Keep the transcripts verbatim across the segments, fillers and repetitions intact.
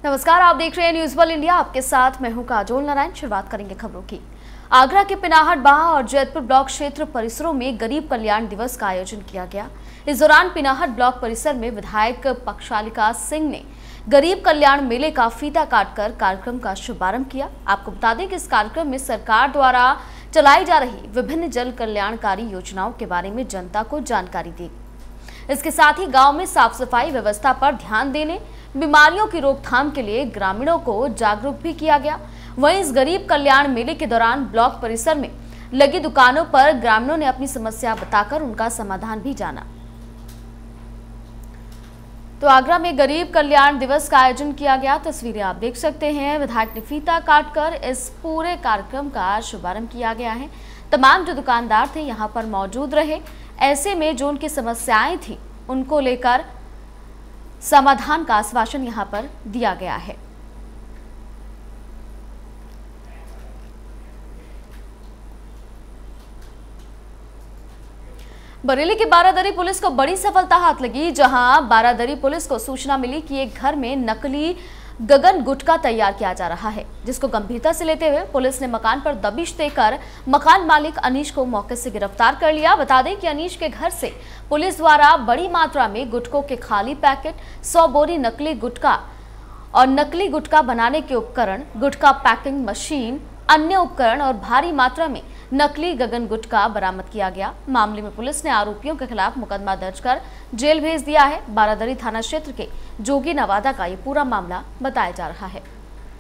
नमस्कार, आप देख रहे हैं न्यूज वर्ल्ड इंडिया। आपके साथ मैं हूं काजोल नारायण। शुरुआत करेंगे खबरों की। आगरा के पिनाहट बाह और जैतपुर ब्लॉक क्षेत्र परिसरों में गरीब कल्याण दिवस का आयोजन किया गया। इस दौरान पिनाहट ब्लॉक परिसर में विधायक पक्षालिका सिंह ने गरीब कल्याण मेले का फीता काटकर कार्यक्रम का शुभारंभ किया। आपको बता दें कि इस कार्यक्रम में सरकार द्वारा चलाई जा रही विभिन्न जन कल्याणकारी योजनाओं के बारे में जनता को जानकारी दी। इसके साथ ही गांव में साफ सफाई व्यवस्था पर ध्यान देने, बीमारियों की रोकथाम के लिए ग्रामीणों को जागरूक भी किया गया। वहीं इस गरीब कल्याण मेले के दौरान ब्लॉक परिसर में लगी दुकानों पर ग्रामीणों ने अपनी समस्या बताकर उनका समाधान भी जाना। तो आगरा में गरीब कल्याण दिवस का आयोजन किया गया। तस्वीरें आप देख सकते हैं। विधायक ने फीता काटकर इस पूरे कार्यक्रम का शुभारंभ किया गया है। तमाम जो दुकानदार थे यहाँ पर मौजूद रहे। ऐसे में जो उनकी समस्याएं थी उनको लेकर समाधान का आश्वासन यहां पर दिया गया है। बरेली की बारादरी पुलिस को बड़ी सफलता हाथ लगी, जहां बारादरी पुलिस को सूचना मिली कि एक घर में नकली गगन गुटखा तैयार किया जा रहा है, जिसको गंभीरता से लेते हुए पुलिस ने मकान पर दबिश देकर मकान मालिक अनीश को मौके से गिरफ्तार कर लिया। बता दें कि अनीश के घर से पुलिस द्वारा बड़ी मात्रा में गुटखों के खाली पैकेट, सौ बोरी नकली गुटखा और नकली गुटखा बनाने के उपकरण, गुटखा पैकिंग मशीन, अन्य उपकरण और भारी मात्रा में नकली गगन गुटखा बरामद किया गया। मामले में पुलिस ने आरोपियों के खिलाफ मुकदमा दर्ज कर जेल भेज दिया है। बारादरी थाना क्षेत्र के जोगी नवादा का ये पूरा मामला बताया जा रहा है।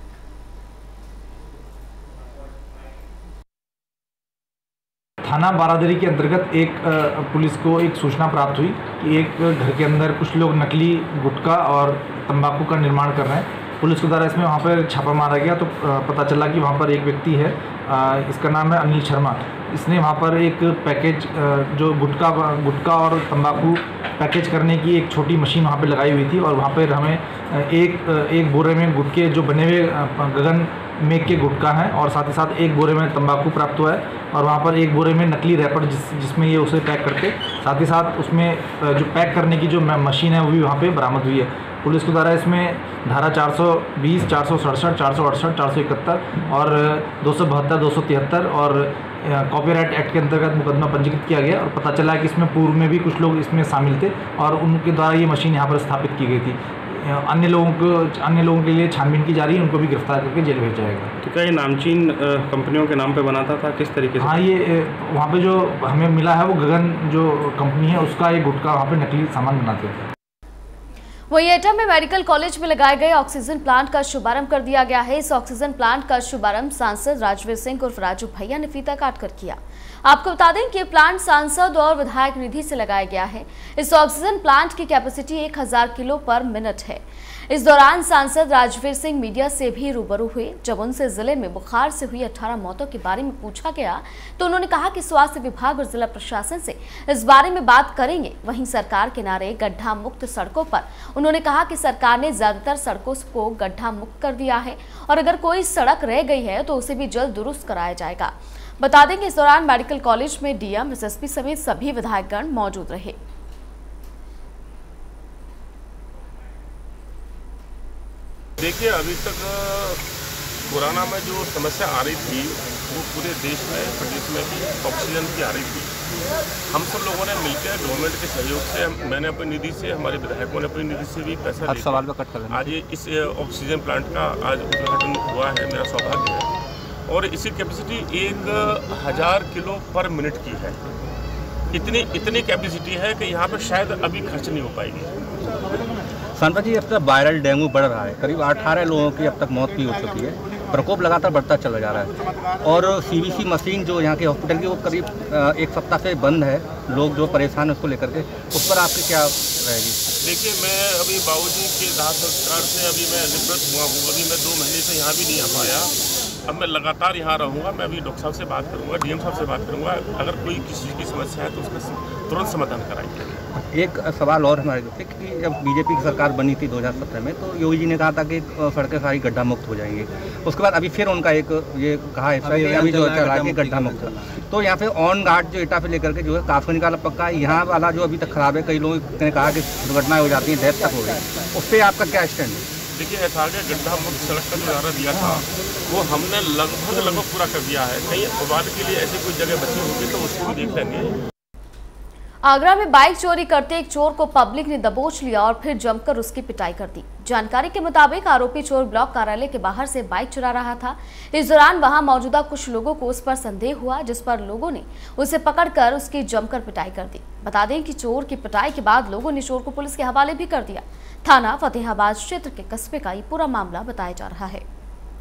थाना बारादरी के अंतर्गत एक पुलिस को एक सूचना प्राप्त हुई कि एक घर के अंदर कुछ लोग नकली गुटखा और तंबाकू का निर्माण कर रहे हैं। पुलिस के द्वारा इसमें वहाँ पर छापा मारा गया तो पता चला कि वहाँ पर एक व्यक्ति है, इसका नाम है अनिल शर्मा। इसने वहाँ पर एक पैकेज जो गुटखा गुटखा और तंबाकू पैकेज करने की एक छोटी मशीन वहाँ पे लगाई हुई थी और वहाँ पर हमें एक एक बोरे में गुटखे जो बने हुए गगन मेघ के गुटखा हैं और साथ ही साथ एक बोरे में तंबाकू प्राप्त हुआ है और वहाँ पर एक बोरे में नकली रैपर जिस जिसमें ये उसे पैक करके, साथ ही साथ उसमें जो पैक करने की जो मशीन है वो भी वहाँ पे बरामद हुई है। पुलिस के द्वारा इसमें धारा चार सौ बीस, चार सौ सड़सठ, चार सौ अड़सठ, चार सौ इकहत्तर और दो सौ बहत्तर, दो सौ तिहत्तर और कॉपीराइट एक्ट के अंतर्गत मुकदमा पंजीकृत किया गया और पता चला कि इसमें पूर्व में भी कुछ लोग इसमें शामिल थे और उनके द्वारा ये मशीन यहाँ पर स्थापित की गई थी। अन्य लोगों को अन्य लोगों के लिए छानबीन की जा रही है, उनको भी गिरफ्तार करके जेल भेजा जाएगा। तो क्या ये नामचीन कंपनियों के नाम पे बनाता था, किस तरीके से? हाँ, ये वहाँ पे जो हमें मिला है वो गगन जो कंपनी है उसका एक गुटखा वहाँ पे नकली सामान बनाते थे। वहीं एटा में मेडिकल कॉलेज में लगाए गए ऑक्सीजन प्लांट का शुभारंभ कर दिया गया है। इस ऑक्सीजन प्लांट का शुभारंभ सांसद राजवीर सिंह उर्फ राजू भैया ने फीता काटकर किया। आपको बता दें कि ये प्लांट सांसद और विधायक निधि से लगाया गया है। इस ऑक्सीजन प्लांट की कैपेसिटी एक हजार किलो पर मिनट है। इस दौरान सांसद राजवीर सिंह मीडिया से भी रूबरू हुए। जब उनसे जिले में बुखार से हुई अठारह मौतों के बारे में पूछा गया तो उन्होंने कहा कि स्वास्थ्य विभाग और जिला प्रशासन से इस बारे में बात करेंगे। वहीं सरकार किनारे गड्ढा मुक्त सड़कों पर उन्होंने कहा कि सरकार ने ज्यादातर सड़कों को गड्ढा मुक्त कर दिया है और अगर कोई सड़क रह गई है तो उसे भी जल्द दुरुस्त कराया जाएगा। बता दें कि इस दौरान मेडिकल कॉलेज में डीएम, एसएसपी समेत सभी विधायकगण मौजूद रहे। देखिए, अभी तक पुराना में जो समस्या आ रही थी वो पूरे देश में, प्रदेश में भी ऑक्सीजन की आ रही थी। हम सब लोगों ने मिलकर गवर्नमेंट के सहयोग से, मैंने अपनी निधि से, हमारे विधायकों ने अपनी निधि से भी पैसा सवाल का कट कर आज ये इस ऑक्सीजन प्लांट का आज उद्घाटन हुआ है। मेरा सौभाग्य है और इसकी कैपेसिटी एक हज़ार किलो पर मिनट की है। इतनी इतनी कैपेसिटी है कि यहाँ पर शायद अभी खर्च नहीं हो पाएगी। सांसद जी, अब तक वायरल डेंगू बढ़ रहा है। करीब अठारह लोगों की अब तक मौत भी हो चुकी है। प्रकोप लगातार बढ़ता चला जा रहा है और सीवीसी मशीन जो यहाँ के हॉस्पिटल की वो करीब एक सप्ताह से बंद है। लोग जो परेशान है उसको लेकर के, उस पर आपकी क्या रहेगी? देखिए, मैं अभी बाबूजी के दाह संस्कार से अभी मैं निवृत्त हुआ हूँ। अभी मैं दो महीने से यहाँ भी नहीं आ पाया। अब मैं लगातार यहाँ रहूँगा। मैं अभी डॉक्टर साहब से बात करूँगा, डीएम साहब से बात करूँगा। अगर कोई किसी चीज़ की समस्या है तो उसका तुरंत समाधान कराएंगे। एक सवाल और हमारे थे कि जब बीजेपी की सरकार बनी थी दो हज़ार सत्रह में तो योगी जी ने कहा था कि सड़कें सारी गड्ढा मुक्त हो जाएंगी। उसके बाद अभी फिर उनका एक ये कहा है अभी, अभी जो चला कि गड्ढा मुक्त। तो यहाँ पे ऑन घाट जो इटा से लेकर के जो है काफी निकाला पक्का है, यहाँ वाला जो अभी तक खराब है। कई लोगों ने कहा कि दुर्घटनाएं हो जाती हैं, डेथ तक हो गई। उस पर आपका क्या स्टैंड है? देखिए ऐसा है गड्ढा मुक्त सड़क का जो नारा दिया था वो हमने लगभग लगभग पूरा कर दिया है। कहीं भगवान के लिए ऐसी कोई जगह बची होगी तो उसको भी देख लेंगे। आगरा में बाइक चोरी करते एक चोर को पब्लिक ने दबोच लिया और फिर जमकर उसकी पिटाई कर दी। जानकारी के मुताबिक आरोपी चोर ब्लॉक कार्यालय के बाहर से बाइक चुरा रहा था। इस दौरान वहां मौजूदा कुछ लोगों को उस पर संदेह हुआ, जिस पर लोगों ने उसे पकड़कर उसकी जमकर पिटाई कर दी। बता दें कि चोर की पिटाई के बाद लोगों ने चोर को पुलिस के हवाले भी कर दिया। थाना फतेहाबाद क्षेत्र के कस्बे का ये पूरा मामला बताया जा रहा है।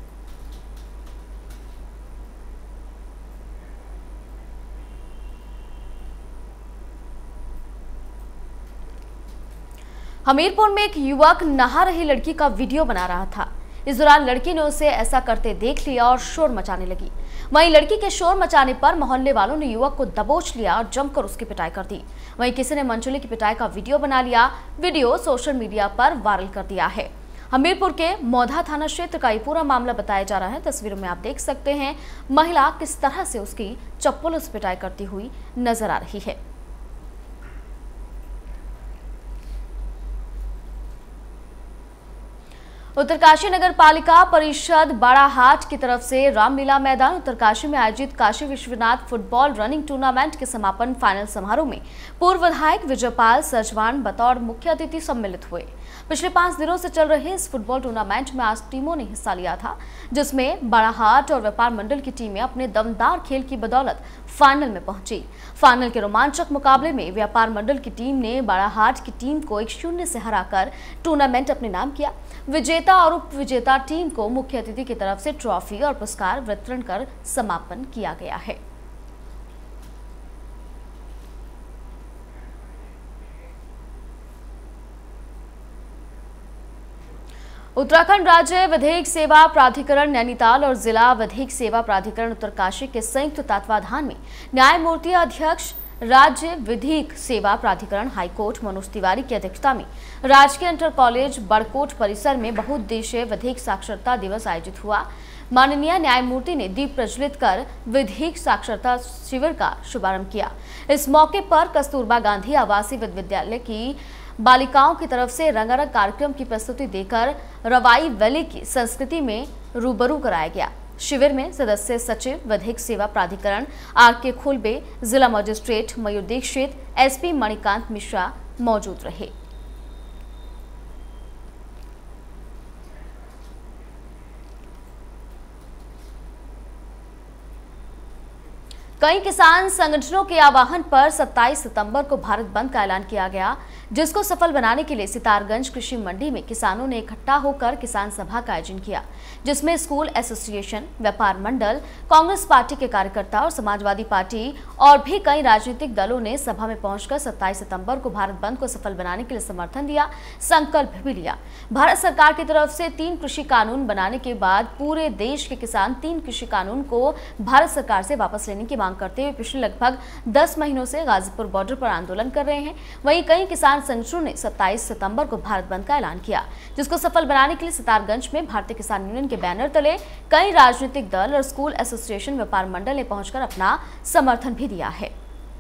हमीरपुर में एक युवक नहा रही लड़की का वीडियो बना रहा था। इस दौरान लड़की ने उसे ऐसा करते देख लिया और शोर मचाने लगी। वहीं लड़की के शोर मचाने पर मोहल्ले वालों ने युवक को दबोच लिया और जमकर उसकी पिटाई कर दी। वहीं किसी ने मंचोली की पिटाई का वीडियो बना लिया। वीडियो सोशल मीडिया पर वायरल कर दिया है। हमीरपुर के मौधा थाना क्षेत्र का ये पूरा मामला बताया जा रहा है। तस्वीरों में आप देख सकते हैं महिला किस तरह से उसकी चप्पलों से पिटाई करती हुई नजर आ रही है। उत्तरकाशी नगर पालिका परिषद बाड़ाहाट की तरफ से रामलीला मैदान उत्तरकाशी में आयोजित Kashi Vishwanath football running tournament के समापन फाइनल समारोह में पूर्व विधायक विजयपाल सजवान बतौर मुख्य अतिथि सम्मिलित हुए। पिछले पांच दिनों से चल रहे इस फुटबॉल टूर्नामेंट में आज टीमों ने हिस्सा लिया था, जिसमें बाड़ाहाट और व्यापार मंडल की टीमें अपने दमदार खेल की बदौलत फाइनल में पहुंची। फाइनल के रोमांचक मुकाबले में व्यापार मंडल की टीम ने बाड़ाहाट की टीम को एक शून्य से हराकर टूर्नामेंट अपने नाम किया। विजेता और उप विजेता टीम को मुख्य अतिथि की तरफ से ट्रॉफी और पुरस्कार वितरण कर समापन किया गया है। उत्तराखंड राज्य विधिक सेवा प्राधिकरण नैनीताल और जिला विधिक सेवा प्राधिकरण उत्तरकाशी के संयुक्त तत्वाधान में न्यायमूर्ति अध्यक्ष राज्य विधिक सेवा प्राधिकरण हाईकोर्ट मनोज तिवारी की अध्यक्षता में राजकीय इंटर कॉलेज बड़कोट परिसर में बहुउद्देशीय विधिक साक्षरता दिवस आयोजित हुआ। माननीय न्यायमूर्ति ने दीप प्रज्वलित कर विधिक साक्षरता शिविर का शुभारंभ किया। इस मौके पर कस्तूरबा गांधी आवासीय विद्यालय की बालिकाओं की तरफ से रंगारंग कार्यक्रम की प्रस्तुति देकर रवाई वैली की संस्कृति में रूबरू कराया गया। शिविर में सदस्य सचिव विधिक सेवा प्राधिकरण आर के खुलबे, जिला मजिस्ट्रेट मयूर दीक्षित, एसपी मणिकांत मिश्रा मौजूद रहे। कई किसान संगठनों के आह्वान पर सत्ताईस सितंबर को भारत बंद का ऐलान किया गया, जिसको सफल बनाने के लिए सितारगंज कृषि मंडी में किसानों ने इकट्ठा होकर किसान सभा का आयोजन किया, जिसमें स्कूल एसोसिएशन, व्यापार मंडल, कांग्रेस पार्टी के कार्यकर्ता और समाजवादी पार्टी और भी कई राजनीतिक दलों ने सभा में पहुंचकर सत्ताईस सितंबर को भारत बंद को सफल बनाने के लिए समर्थन दिया, संकल्प भी लिया। भारत सरकार की तरफ से तीन कृषि कानून बनाने के बाद पूरे देश के किसान तीन कृषि कानून को भारत सरकार से वापस लेने की मांग करते हुए पिछले लगभग दस महीनों से गाजीपुर बॉर्डर पर आंदोलन कर रहे हैं। वहीं कई किसान संगठनों ने सत्ताईस सितंबर को भारत बंद का ऐलान किया, जिसको सफल बनाने के लिए सितारगंज में भारतीय किसान यूनियन के बैनर तले कई राजनीतिक दल और स्कूल एसोसिएशन, व्यापार मंडल ने पहुंचकर अपना समर्थन भी दिया है।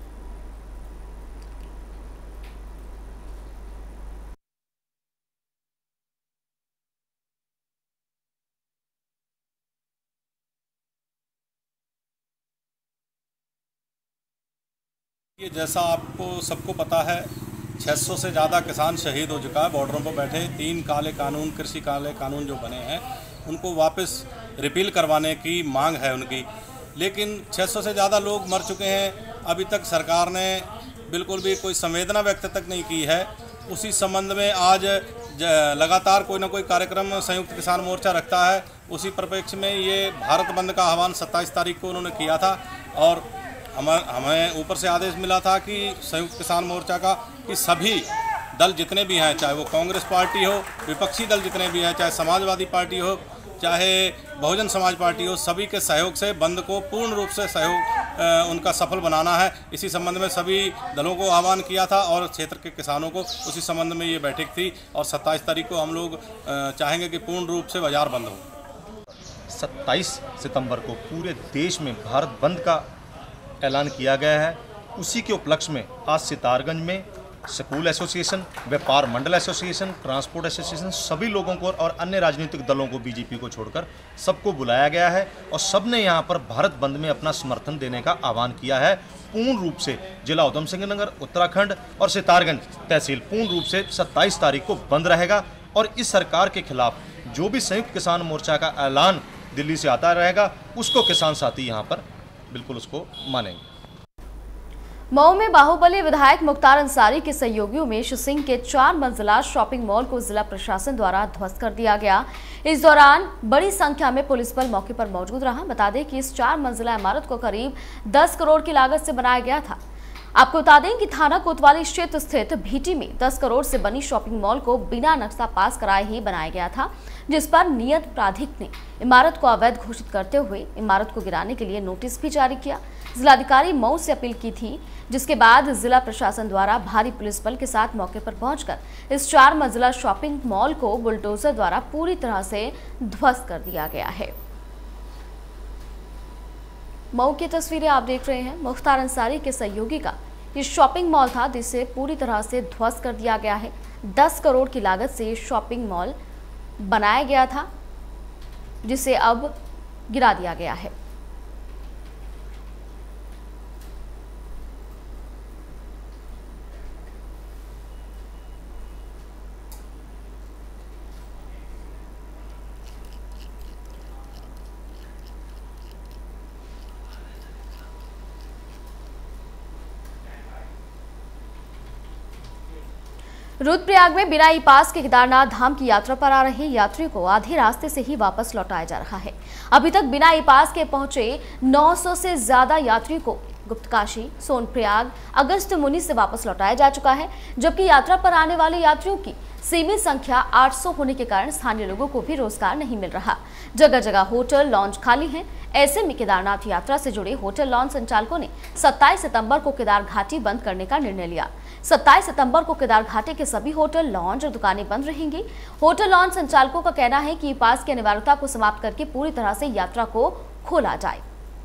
ये जैसा आपको सबको पता है, छह सौ से ज़्यादा किसान शहीद हो चुका है। बॉर्डरों पर बैठे तीन काले कानून, कृषि काले कानून जो बने हैं, उनको वापस रिपील करवाने की मांग है उनकी। लेकिन छह सौ से ज़्यादा लोग मर चुके हैं। अभी तक सरकार ने बिल्कुल भी कोई संवेदना व्यक्त तक नहीं की है। उसी संबंध में आज लगातार कोई ना कोई कार्यक्रम संयुक्त किसान मोर्चा रखता है। उसी परिप्रेक्ष्य में ये भारत बंद का आह्वान सत्ताईस तारीख को उन्होंने किया था और हमें हमें ऊपर से आदेश मिला था कि संयुक्त किसान मोर्चा का कि सभी दल जितने भी हैं, चाहे वो कांग्रेस पार्टी हो, विपक्षी दल जितने भी हैं, चाहे समाजवादी पार्टी हो, चाहे बहुजन समाज पार्टी हो, सभी के सहयोग से बंद को पूर्ण रूप से सहयोग उनका सफल बनाना है। इसी संबंध में सभी दलों को आह्वान किया था और क्षेत्र के किसानों को उसी संबंध में ये बैठक थी और सत्ताईस तारीख को हम लोग चाहेंगे कि पूर्ण रूप से बाजार बंद हो। सत्ताईस सितंबर को पूरे देश में भारत बंद का ऐलान किया गया है। उसी के उपलक्ष्य में आज सितारगंज में स्कूल एसोसिएशन, व्यापार मंडल एसोसिएशन, ट्रांसपोर्ट एसोसिएशन, सभी लोगों को और अन्य राजनीतिक दलों को बीजेपी को छोड़कर सबको बुलाया गया है और सबने यहाँ पर भारत बंद में अपना समर्थन देने का आह्वान किया है। पूर्ण रूप से जिला उधम सिंह नगर, उत्तराखंड और सितारगंज तहसील पूर्ण रूप से सत्ताईस तारीख को बंद रहेगा और इस सरकार के खिलाफ जो भी संयुक्त किसान मोर्चा का ऐलान दिल्ली से आता रहेगा उसको किसान साथी यहाँ पर बिल्कुल उसको मानेंगे। मऊ में बाहुबली विधायक मुख्तार अंसारी के सहयोगियों में सिंह के चार मंजिला शॉपिंग मॉल को जिला प्रशासन द्वारा ध्वस्त कर दिया गया। इस दौरान बड़ी संख्या में पुलिस बल मौके पर मौजूद रहा। बता दें कि इस चार मंजिला इमारत को करीब दस करोड़ की लागत से बनाया गया था। आपको बता दें कि थाना कोतवाली क्षेत्र स्थित भीटी में दस करोड़ से बनी शॉपिंग मॉल को बिना नक्शा पास कराए ही बनाया गया था, जिस पर नियत प्राधिक ने इमारत को अवैध घोषित करते हुए इमारत को गिराने के लिए नोटिस भी जारी किया। जिलाधिकारी मऊ से अपील की थी, जिसके बाद जिला प्रशासन द्वारा भारी पुलिस बल के साथ मौके पर पहुंचकर इस चार मंजिला शॉपिंग मॉल को बुलडोजर द्वारा पूरी तरह से ध्वस्त कर दिया गया है। मऊ की तस्वीरें आप देख रहे हैं। मुख्तार अंसारी के सहयोगी का ये शॉपिंग मॉल था जिसे पूरी तरह से ध्वस्त कर दिया गया है। दस करोड़ की लागत से शॉपिंग मॉल बनाया गया था, जिसे अब गिरा दिया गया है। रुद्रप्रयाग में बिना ई पास के केदारनाथ धाम की यात्रा पर आ रहे यात्रियों को आधे रास्ते से ही वापस लौटाया जा रहा है। अभी तक बिना ई पास के पहुंचे नौ सौ से ज्यादा यात्रियों को गुप्तकाशी, सोनप्रयाग, अगस्त मुनि से वापस लौटाया जा चुका है, जबकि यात्रा पर आने वाले यात्रियों की सीमित संख्या आठ सौ होने के कारण स्थानीय लोगों को भी रोजगार नहीं मिल रहा। जगह जगह होटल लॉन्ज खाली हैं। ऐसे में केदारनाथ यात्रा से जुड़े होटल लॉन्ज संचालकों ने सत्ताईस सितंबर को केदार घाटी बंद करने का निर्णय लिया। सत्ताईस सितंबर को केदार घाटी के सभी होटल लॉन्ज और दुकानें बंद रहेंगी। होटल लॉन्ज संचालकों का कहना है कि पास की अनिवार्यता को समाप्त करके पूरी तरह से यात्रा को खोला जाए।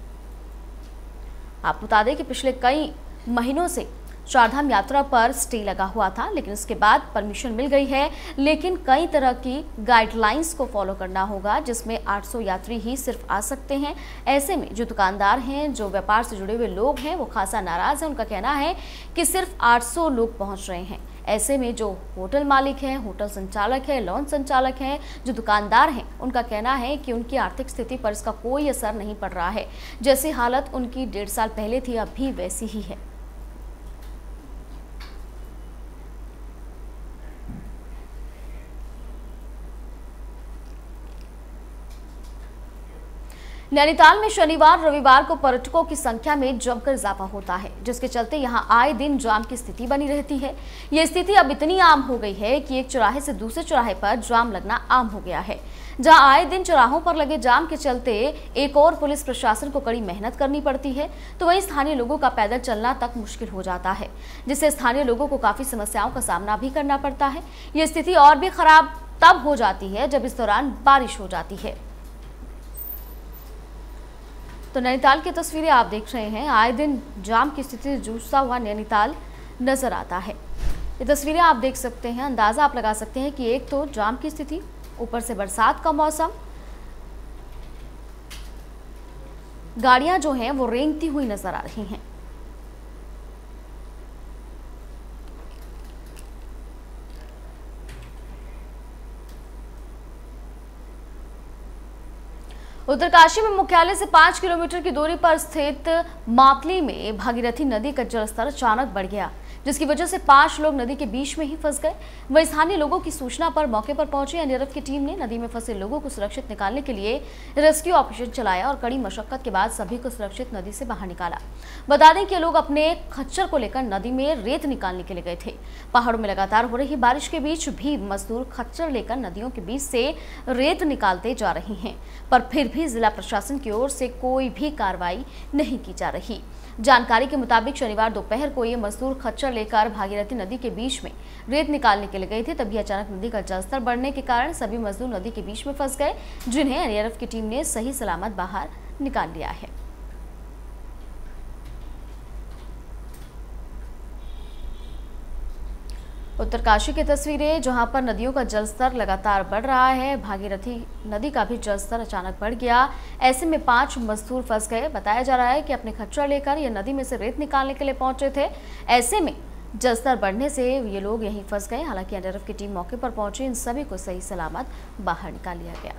आपको बता दें कि पिछले कई महीनों से चारधाम यात्रा पर स्टे लगा हुआ था, लेकिन उसके बाद परमिशन मिल गई है, लेकिन कई तरह की गाइडलाइंस को फॉलो करना होगा, जिसमें आठ सौ यात्री ही सिर्फ आ सकते हैं। ऐसे में जो दुकानदार हैं, जो व्यापार से जुड़े हुए लोग हैं, वो खासा नाराज हैं। उनका कहना है कि सिर्फ आठ सौ लोग पहुंच रहे हैं। ऐसे में जो होटल मालिक हैं, होटल संचालक है, लॉन्ज संचालक हैं, जो दुकानदार हैं, उनका कहना है कि उनकी आर्थिक स्थिति पर इसका कोई असर नहीं पड़ रहा है। जैसी हालत उनकी डेढ़ साल पहले थी, अब भी वैसी ही है। नैनीताल में शनिवार रविवार को पर्यटकों की संख्या में जमकर इजाफा होता है, जिसके चलते यहां आए दिन जाम की स्थिति बनी रहती है। ये स्थिति अब इतनी आम हो गई है कि एक चौराहे से दूसरे चौराहे पर जाम लगना आम हो गया है। जहां आए दिन चौराहों पर लगे जाम के चलते एक और पुलिस प्रशासन को कड़ी मेहनत करनी पड़ती है, तो वहीं स्थानीय लोगों का पैदल चलना तक मुश्किल हो जाता है, जिससे स्थानीय लोगों को काफी समस्याओं का सामना भी करना पड़ता है। ये स्थिति और भी खराब तब हो जाती है जब इस दौरान बारिश हो जाती है। तो नैनीताल की तस्वीरें आप देख रहे हैं। आए दिन जाम की स्थिति से जूझता हुआ नैनीताल नजर आता है। ये तस्वीरें आप देख सकते हैं, अंदाजा आप लगा सकते हैं कि एक तो जाम की स्थिति, ऊपर से बरसात का मौसम, गाड़ियां जो हैं वो रेंगती हुई नजर आ रही हैं। उत्तरकाशी में मुख्यालय से पाँच किलोमीटर की दूरी पर स्थित मातली में भागीरथी नदी का जलस्तर अचानक बढ़ गया, जिसकी वजह से पांच लोग नदी के बीच में ही फंस गए। वहीं स्थानीय लोगों की सूचना पर मौके पर पहुंची एनडीआरएफ की टीम ने नदी में फंसे लोगों को सुरक्षित निकालने के लिए रेस्क्यू ऑपरेशन चलाया और कड़ी मशक्कत के बाद सभी को सुरक्षित नदी से बाहर निकाला। बता दें कि लोग अपने खच्चर को लेकर नदी में रेत निकालने के लिए गए थे। पहाड़ों में लगातार हो रही बारिश के बीच भी मजदूर खच्चर लेकर नदियों के बीच से रेत निकालते जा रहे हैं, पर फिर भी जिला प्रशासन की ओर से कोई भी कार्रवाई नहीं की जा रही। जानकारी के मुताबिक शनिवार दोपहर को ये मजदूर खच्चर लेकर भागीरथी नदी के बीच में रेत निकालने के लिए गए थे, तभी अचानक नदी का जलस्तर बढ़ने के कारण सभी मजदूर नदी के बीच में फंस गए, जिन्हें एनडीआरएफ की टीम ने सही सलामत बाहर निकाल लिया है। उत्तरकाशी की तस्वीरें, जहां पर नदियों का जलस्तर लगातार बढ़ रहा है। भागीरथी नदी का भी जलस्तर अचानक बढ़ गया। ऐसे में पांच मजदूर फंस गए। बताया जा रहा है कि अपने खच्चर लेकर ये नदी में से रेत निकालने के लिए पहुंचे थे। ऐसे में जलस्तर बढ़ने से ये लोग यहीं फंस गए। हालांकि एनडीआरएफ की टीम मौके पर पहुंची, इन सभी को सही सलामत बाहर निकाल लिया गया।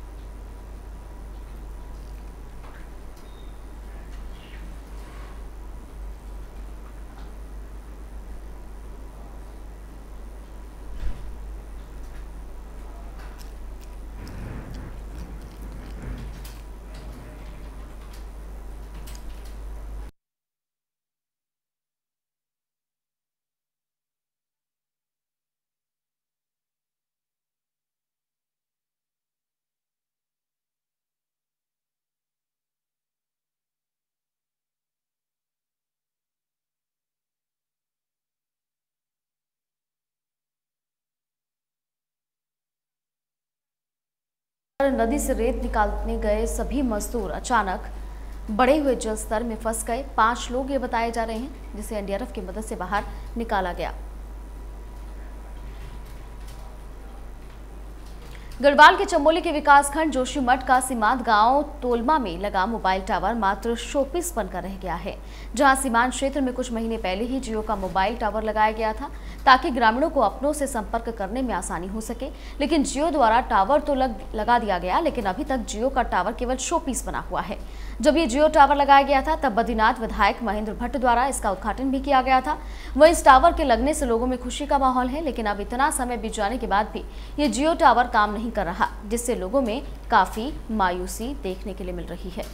नदी से रेत निकालने गए सभी मजदूर अचानक बढ़े हुए जलस्तर में फंस गए। पांच लोग ये बताए जा रहे हैं, जिसे एनडीआरएफ की मदद से बाहर निकाला गया। गढ़वाल के चमोली के विकासखंड जोशीमठ का सीमांत गांव तोलमा में लगा मोबाइल टावर मात्र शोपीस बनकर रह गया है। जहां सीमांत क्षेत्र में कुछ महीने पहले ही जियो का मोबाइल टावर लगाया गया था ताकि ग्रामीणों को अपनों से संपर्क करने में आसानी हो सके, लेकिन जियो द्वारा टावर तो लग, लगा दिया गया, लेकिन अभी तक जियो का टावर केवल शोपीस बना हुआ है। जब ये जियो टावर लगाया गया था तब बद्रीनाथ विधायक महेंद्र भट्ट द्वारा इसका उद्घाटन भी किया गया था। वह इस टावर के लगने से लोगों में खुशी का माहौल है, लेकिन अब इतना समय बीत जाने के बाद भी ये जियो टावर काम नहीं कर रहा, जिससे लोगों में काफी मायूसी देखने के लिए मिल रही है।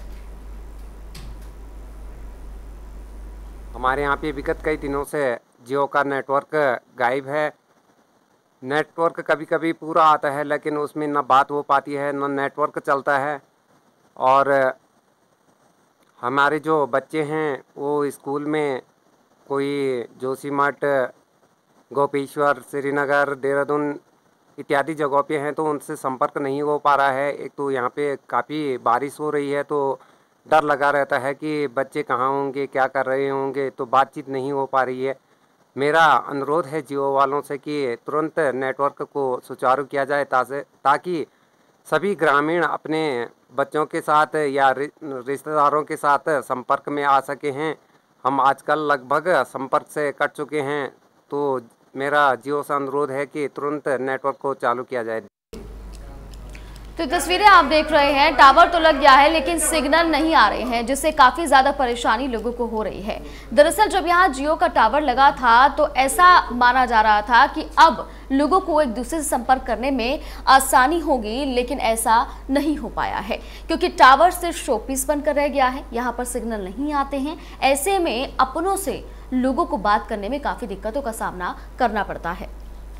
हमारे यहाँ पे विगत कई दिनों से जियो का नेटवर्क गायब है। नेटवर्क कभी कभी पूरा आता है, लेकिन उसमें न बात हो पाती है, न नेटवर्क चलता है। और हमारे जो बच्चे हैं वो स्कूल में कोई जोशीमठ, गोपेश्वर, श्रीनगर, देहरादून इत्यादि जगहों पे हैं, तो उनसे संपर्क नहीं हो पा रहा है। एक तो यहाँ पे काफ़ी बारिश हो रही है, तो डर लगा रहता है कि बच्चे कहाँ होंगे, क्या कर रहे होंगे, तो बातचीत नहीं हो पा रही है। मेरा अनुरोध है जियो वालों से कि तुरंत नेटवर्क को सुचारू किया जाए ताकि सभी ग्रामीण अपने बच्चों के साथ या रिश्तेदारों के साथ संपर्क में आ सके हैं। हम आजकल लगभग संपर्क से कट चुके हैं, तो मेरा जियो से अनुरोध है कि तुरंत नेटवर्क को चालू किया जाए। तो तस्वीरें आप देख रहे हैं, टावर तो लग गया है लेकिन सिग्नल नहीं आ रहे हैं, जिससे काफी ज्यादा परेशानी लोगों को हो रही है। दरअसल जब यहाँ जियो का टावर लगा था तो ऐसा माना जा रहा था कि अब लोगों को एक दूसरे से संपर्क करने में आसानी होगी, लेकिन ऐसा नहीं हो पाया है क्योंकि टावर सिर्फ शोपीस बनकर रह गया है। यहाँ पर सिग्नल नहीं आते हैं। ऐसे में अपनों से लोगों को बात करने में काफी दिक्कतों का सामना करना पड़ता है।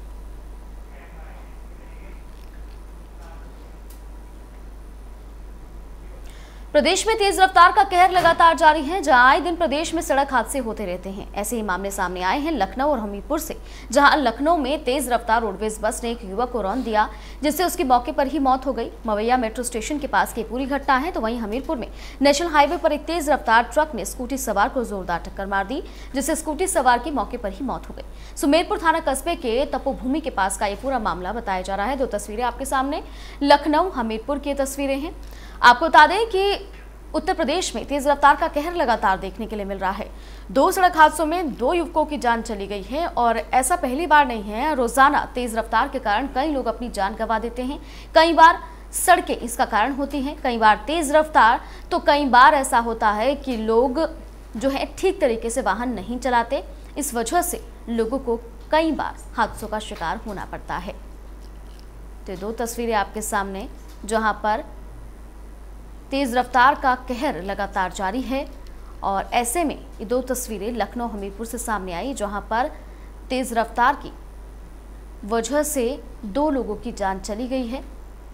प्रदेश में तेज रफ्तार का कहर लगातार जारी है, जहां आए दिन प्रदेश में सड़क हादसे होते रहते हैं। ऐसे ही मामले सामने आए हैं लखनऊ और हमीरपुर से, जहां लखनऊ में तेज रफ्तार रोडवेज बस ने एक युवक को रौंद दिया, जिससे उसकी मौके पर ही मौत हो गई। मवैया मेट्रो स्टेशन के पास की पूरी घटना है। तो वहीं हमीरपुर में नेशनल हाईवे पर एक तेज रफ्तार ट्रक ने स्कूटी सवार को जोरदार टक्कर मार दी, जिससे स्कूटी सवार की मौके पर ही मौत हो गई। सुमेरपुर थाना कस्बे के तपोभूमि के पास का ये पूरा मामला बताया जा रहा है। दो तस्वीरें आपके सामने, लखनऊ हमीरपुर की तस्वीरें हैं। आपको बता दें कि उत्तर प्रदेश में तेज रफ्तार का कहर लगातार देखने के लिए मिल रहा है। दो सड़क हादसों में दो युवकों की जान चली गई है और ऐसा पहली बार नहीं है। रोजाना तेज रफ्तार के कारण कई लोग अपनी जान गंवा देते हैं। कई बार सड़कें इसका कारण होती हैं, कई बार तेज रफ्तार, तो कई बार ऐसा होता है कि लोग जो है ठीक तरीके से वाहन नहीं चलाते। इस वजह से लोगों को कई बार हादसों का शिकार होना पड़ता है। तो दो तस्वीरें आपके सामने, जहां पर तेज रफ्तार का कहर लगातार जारी है और ऐसे में ये दो तस्वीरें लखनऊ हमीरपुर से सामने आई, जहां पर तेज रफ्तार की वजह से दो लोगों की जान चली गई है।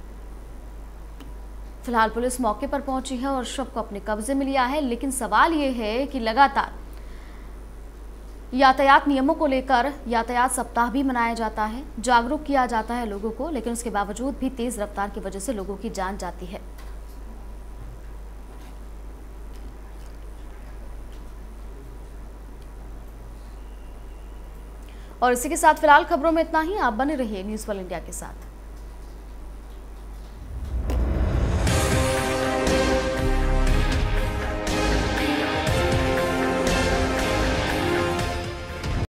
फिलहाल पुलिस मौके पर पहुंची है और शव को अपने कब्जे में लिया है, लेकिन सवाल ये है कि लगातार यातायात नियमों को लेकर यातायात सप्ताह भी मनाया जाता है, जागरूक किया जाता है लोगों को, लेकिन उसके बावजूद भी तेज रफ्तार की वजह से लोगों की जान जाती है। और इसी के साथ फिलहाल खबरों में इतना ही। आप बने रहिए न्यूज़ वर्ल्ड इंडिया के साथ।